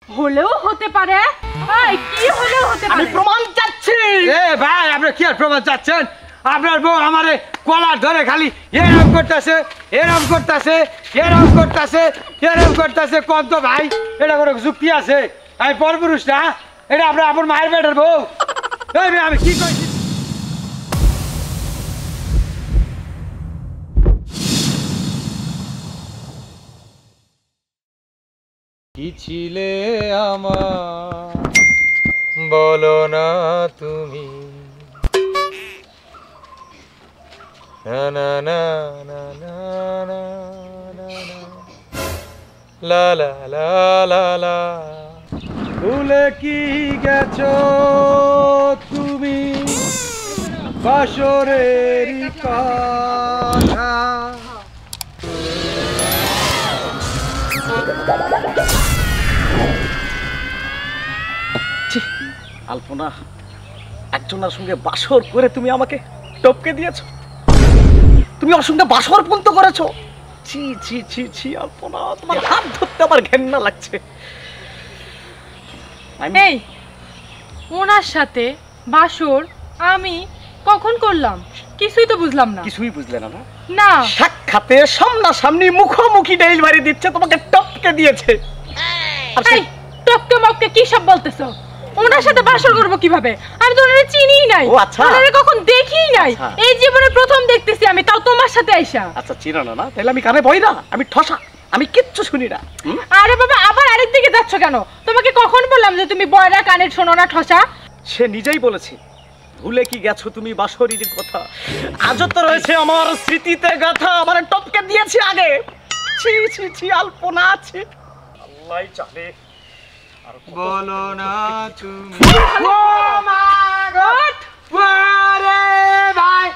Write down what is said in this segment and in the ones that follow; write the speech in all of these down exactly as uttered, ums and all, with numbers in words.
হলেও হতে পারে। ভাই কি হলেও হতে পারে, আমি প্রমাণ চাচ্ছি। এ ভাই আপনি কি আর প্রমাণ চাচ্ছেন? আপনার বউ আমারে কলার ধরে খালি এরম করতেছে এরম করতেছে এরম করতেছে এরম করতেছে। কোন তো ভাই এটা কোনো যুক্তি আছে? আমি পরপুরুষ না, এটা আপনার আপনার মায়ের পেটের বউ। আমি কি কইছি? কি ছিলে আমার বলো না তুমি, না না না না না না না লা লা লা লা লা। ভুলে কি গেছো তুমি বাসরের কথা? আলপনা, একজনের সঙ্গে বাসর করে তুমি আমাকে টপকে দিয়েছো, তুমি ওর সঙ্গে বাসর পর্যন্ত করেছো। ছি ছি ছি ছি আলপনা, তোমার হাত ধরতে আমার ঘেন্না লাগছে। এই ওনার সাথে বাসর আমি কখন করলাম কিছুই তো বুঝলাম না। কিছুই বুঝলে না? না, সাক্ষাতে সামনাসামনি মুখোমুখি ডেলিভারি দিচ্ছে, তোমাকে টপকে দিয়েছে। এই টপকে মপকে কি সব বলতেছো? ওনার সাথে বাসর করব কিভাবে? আমি তো ওনারে চিনিই নাই, ওনারে কখন দেখিই নাই, এই জীবনে প্রথম দেখতেছি আমি, তাও তোমার সাথে আইসা। আচ্ছা চিনো না? তাহলে আমি কানে বই না, আমি ঠসা, আমি কিচ্ছু শুনি না। আরে বাবা আবার আরেক দিকে যাচ্ছ কেন? তোমাকে কখন বললাম যে তুমি বয়রা কানে শোনো না ঠসা? সে নিজেই বলেছে। ভুলে কি গেছো তুমি বাসরির কথা? আজও তো রয়েছে আমার স্মৃতিতে গাথা, আমার টপকে দিয়েছে আগে। ছি ছি ছি আলপনা আছে, আল্লাহই জানে। বলো না তুমি। ও মা গড! ওরে ভাই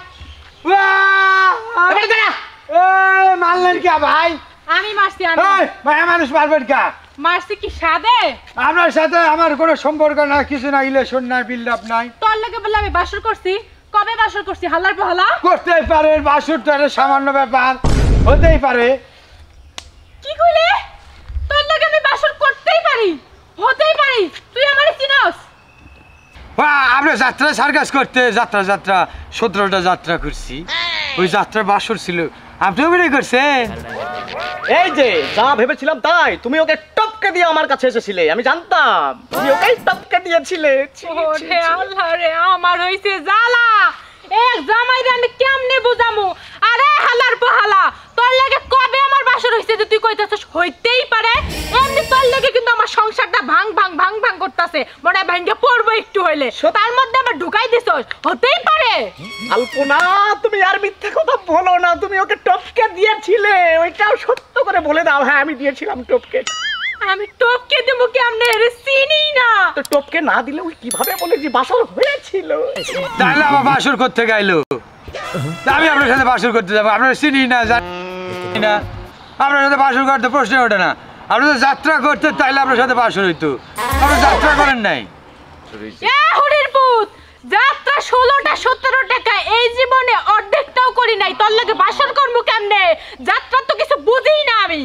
মারলেন কে ভাই? আমি মারছি। আমি ভাই মানুষ মারবেন কে? মারছি কি সাদে? আপনার সাথে আমার কোনো সম্পর্ক না, কিছু না, ইলেকশন নাই, বিল্ড আপ নাই। তোর লাগে বলে আমি বাসর করছি? কবে বাসর করছি? হালার পহলা করতেই পারে, বাসুর তো একটা সামান্য ব্যাপার, হতেই পারে। কি কইলে? তোর লাগে আমি বাসর করতেই পারি, হতেই পারি? তুই আমারে চিনস? আমরা যাত্রা সার্কাস করতে যাত্রা যাত্রা সতেরোটা যাত্রা করছি, ওই যাত্রা বাসর ছিল। আপনি অভিনয় করছেন? এই যে যা ভেবেছিলাম তাই, তুমি ওকে টপকে দিয়ে আমার কাছে এসেছিলে, আমি জানতাম তুমি ওকে টপকে দিয়েছিলে। ওরে আল্লাহ রে, আমার হইছে জ্বালা। এক জামাইরে আমি কেমনে বুঝামু? আরে হালার বহালা, তোর লাগে কবে আমার বাসর হইছে যে তুই কইতাছস হইতেই পারে? এমনি তোর লাগে কিন্তু আমার সংসারটা ভাং ভাং ভাং ভাং করতেছে, মনে ভাঙ্গে পড়বো একটু হইলে, তার মধ্যে আবার ঢুকাই দিছস, হতেই পারে? আলপনা তুমি আর মিথ্যে কথা বলো না, তুমি ওকে টপকে দিয়েছিলে, ওইটাও সত্য করে বলে দাও। হ্যাঁ আমি দিয়েছিলাম টপকে। আমি টপকে দেবো কেমনে? রে চিনি না তো টপকে না দিলে ওই কিভাবে বলে যে বাসর হয়েছিল? তাহলে আমার বাসর করতে গাইলো, আমি আপনার সাথে বাসর করতে যাবো? আপনার চিনি না, জানি না, আপনার সাথে বাসর করতে প্রশ্ন ওঠে না। আপনি তো যাত্রা করতে, তাইলে আপনার সাথে বাসর হইতো, আপনি যাত্রা করেন নাই। এ হরির পুত, যাত্রা ষোলোটা সতেরো টাকা, এই জীবনে অর্ধেকটাও করি নাই, তোর লাগে বাসর করবো কেমনে? যাত্রা তো কিছু বুঝিই না আমি।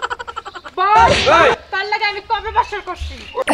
তার লাগে আমি কবে বাসর করছি?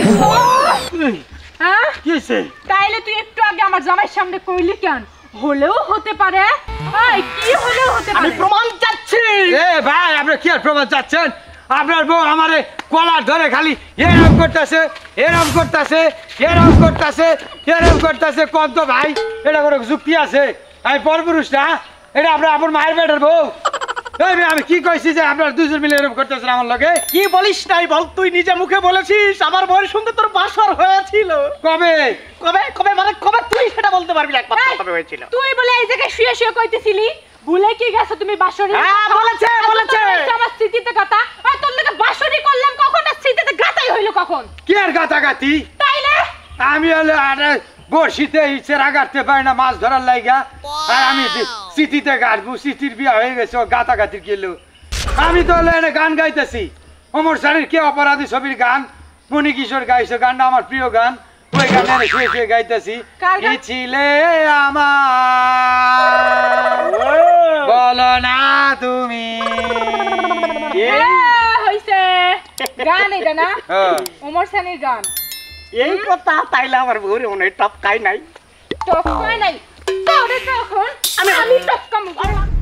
হ্যাঁ কি হয়েছে? তাইলে তুই একটু আগে আমার জামাইয়ের সামনে কইলি কেন? হলেও হতে পারে। এই কি হলেও হতে পারে? আমি প্রমাণ চাচ্ছি। এ ভাই আপনি কি আর প্রমাণ চাচ্ছেন? আপনার বউ আমারে কলার ধরে খালি এরম করতেছে এরম করতেছে এরম করতেছে এরম করতেছে। কোন তো ভাই এটা কোনো যুক্তি আছে? আমি পরপুরুষ না, এটা আপনার আপনার মায়ের পেটের বউ। আমি কি কইছি যে আপনার দুজন মিলে এরকম করতেছেন আমার লগে? কি বলিস নাই বল, তুই নিজে মুখে বলেছিস আমার বউয়ের সঙ্গে তোর বাসর হয়েছিল। কবে কবে কবে মানে কবে তুই সেটা বলতে পারবি না একবার কবে হয়েছিল? তুই বলে এই জায়গায় শুয়ে শুয়ে কইতেছিলি, ভুলে কি গেছো তুমি বাসরি? হ্যাঁ বলেছে বলেছে আমার স্মৃতিতে কথা। আর তোর লাগে বাসরি করলাম কখন? না স্মৃতিতে গাতাই হইলো কখন? কি আর গাতাগাতি? তাইলে আমি হলে আরে বড়শিতে ইচ্ছেরা গাড়তে পারি না মাছ ধরার লাইগা, আর আমি স্মৃতিতে গাড়বো? স্মৃতির বিয়া হয়ে গেছে, ও গাতাগাতির গেল। আমি তো হলে এনে গান গাইতেছি, অমর স্যারের কে অপরাধী ছবির গান, মণি কিশোর গাইছে গানটা, আমার প্রিয় গান, ওই গান এনে শুয়ে শুয়ে গাইতেছি। কি ছিলে আমার বলো না তুমি। হইছে গান এটা না হ্যাঁ ওমর সানির গান এই কথা তাইলে আমার বউরে মনে হয় টপকাই নাই টপকায় নাই তাহলে তখন আমি আমি টপকাম